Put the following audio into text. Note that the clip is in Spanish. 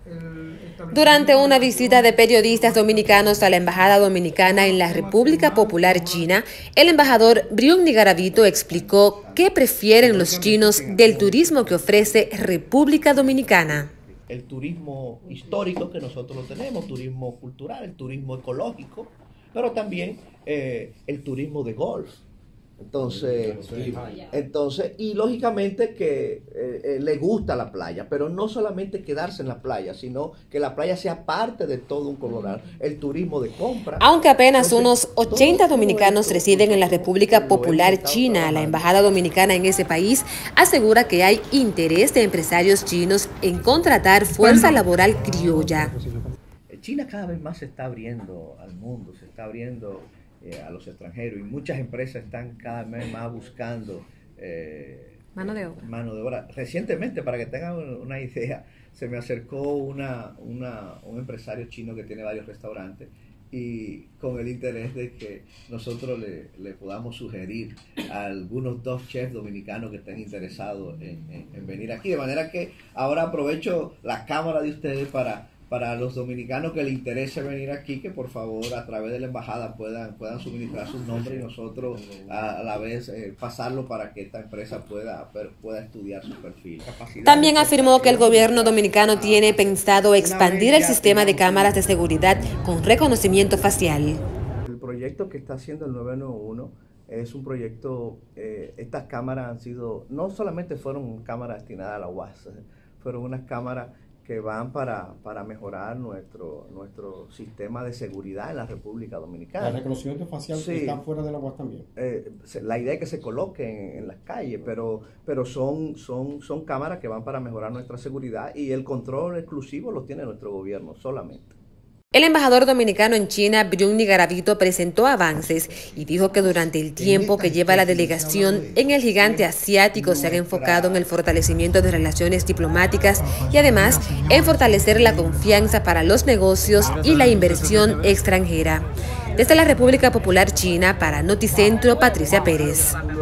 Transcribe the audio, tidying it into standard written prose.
Durante una visita de periodistas dominicanos a la Embajada Dominicana en la República Popular China, el embajador Briumni Garavito explicó qué prefieren los chinos del turismo que ofrece República Dominicana. El turismo histórico que nosotros lo tenemos, turismo cultural, el turismo ecológico, pero también el turismo de golf. Entonces, y lógicamente que le gusta la playa, pero no solamente quedarse en la playa, sino que la playa sea parte de todo un coloral, el turismo de compra. Aunque apenas unos 80 dominicanos residen en la República Popular China, la Embajada Dominicana en ese país asegura que hay interés de empresarios chinos en contratar fuerza laboral criolla. China cada vez más se está abriendo al mundo, se está abriendo a los extranjeros, y muchas empresas están cada vez más buscando mano de obra. Recientemente, para que tengan una idea, se me acercó un empresario chino que tiene varios restaurantes, y con el interés de que nosotros le podamos sugerir a algunos 2 chefs dominicanos que estén interesados en venir aquí. De manera que ahora aprovecho la cámara de ustedes para los dominicanos que les interese venir aquí, que por favor a través de la embajada puedan suministrar sus nombres, y nosotros a la vez pasarlo para que esta empresa pueda estudiar su perfil. También afirmó que el gobierno dominicano tiene pensado expandir el sistema de cámaras de seguridad con reconocimiento facial. El proyecto que está haciendo el 911 es un proyecto, estas cámaras han sido, no solamente fueron cámaras destinadas a la UAS, fueron unas cámaras que van para mejorar nuestro sistema de seguridad en la República Dominicana. El reconocimiento facial está fuera de la UAS también. La idea es que se coloquen en las calles, pero son cámaras que van para mejorar nuestra seguridad, y el control exclusivo lo tiene nuestro gobierno solamente. El embajador dominicano en China, Briumni Garavito, presentó avances y dijo que durante el tiempo que lleva la delegación en el gigante asiático se han enfocado en el fortalecimiento de relaciones diplomáticas y además en fortalecer la confianza para los negocios y la inversión extranjera. Desde la República Popular China, para Noticentro, Patricia Pérez.